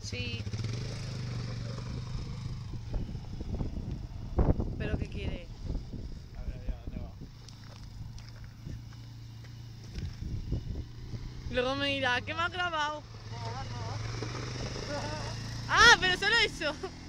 Sí. ¿Pero qué quiere? A ver, ¿dónde va? Luego me dirá, ¿qué me has grabado? Ah, pero solo eso.